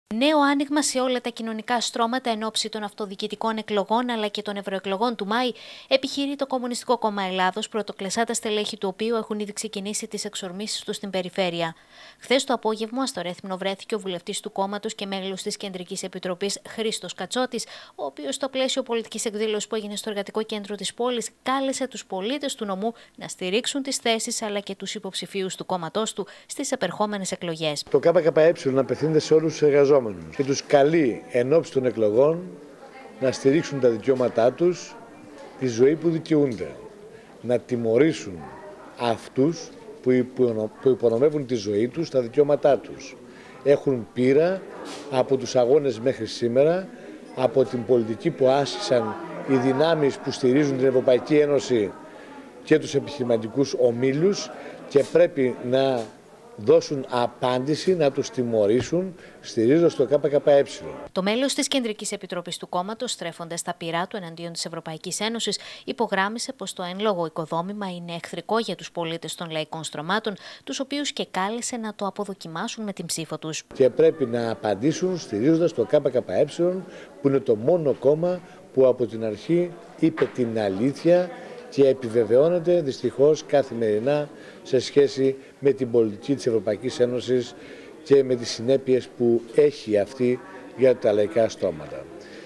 Νέο άνοιγμα σε όλα τα κοινωνικά στρώματα εν ώψη των αυτοδιοικητικών εκλογών αλλά και των ευρωεκλογών του Μάη, επιχειρεί το Κομμουνιστικό Κόμμα Ελλάδος, πρωτοκλεσσά τα στελέχη του οποίου έχουν ήδη ξεκινήσει τις εξορμήσεις του στην περιφέρεια. Χθες το απόγευμα, στο Ρέθυμνο βρέθηκε ο βουλευτής του κόμματος και μέλος της Κεντρικής Επιτροπής Χρήστος Κατσότης, ο οποίος, στο πλαίσιο πολιτικής εκδήλωσης που έγινε στο εργατικό κέντρο της πόλης, κάλεσε τους πολίτες του νομού να στηρίξουν τις θέσεις αλλά και τους υποψηφίους του κόμματός του στις επερχόμενες εκλογές. Το ΚΚΕ απευθύνεται σε όλους τους εργαζόμενους και τους καλεί εν ώψη των εκλογών να στηρίξουν τα δικαιώματά τους, τη ζωή που δικαιούνται. Να τιμωρήσουν αυτούς που υπονομεύουν τη ζωή τους, τα δικαιώματά τους. Έχουν πείρα από τους αγώνες μέχρι σήμερα, από την πολιτική που άσκησαν οι δυνάμεις που στηρίζουν την Ευρωπαϊκή Ένωση και τους επιχειρηματικούς ομίλους, και πρέπει να δώσουν απάντηση, να τους τιμωρήσουν, στηρίζοντας το ΚΚΕ. Το μέλος της Κεντρικής Επιτροπής του κόμματος, στρέφοντας τα πειρά του εναντίον της Ευρωπαϊκής Ένωσης, υπογράμμισε πως το εν λόγω οικοδόμημα είναι εχθρικό για τους πολίτες των λαϊκών στρωμάτων, τους οποίους και κάλεσε να το αποδοκιμάσουν με την ψήφο τους. Και πρέπει να απαντήσουν στηρίζοντας το ΚΚΕ, που είναι το μόνο κόμμα που από την αρχή είπε την αλήθεια και επιβεβαιώνεται δυστυχώς καθημερινά σε σχέση με την πολιτική της Ευρωπαϊκής Ένωσης και με τις συνέπειες που έχει αυτή για τα λαϊκά στρώματα.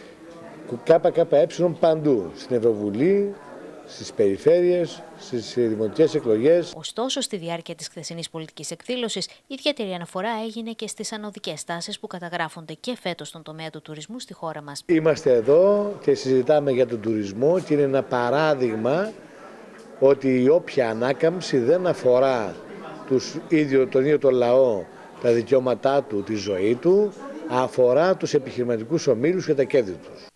ΚΚΕ παντού, στην Ευρωβουλή, στις περιφέρειες, στις δημοτικές εκλογές. Ωστόσο, στη διάρκεια της χθεσινής πολιτικής εκδήλωσης, ιδιαίτερη αναφορά έγινε και στις ανωδικές τάσεις που καταγράφονται και φέτος στον τομέα του τουρισμού στη χώρα μας. Είμαστε εδώ και συζητάμε για τον τουρισμό και είναι ένα παράδειγμα ότι η όποια ανάκαμψη δεν αφορά τον ίδιο τον λαό, τα δικαιώματά του, τη ζωή του, αφορά τους επιχειρηματικούς ομίλους και τα κέρδη τους.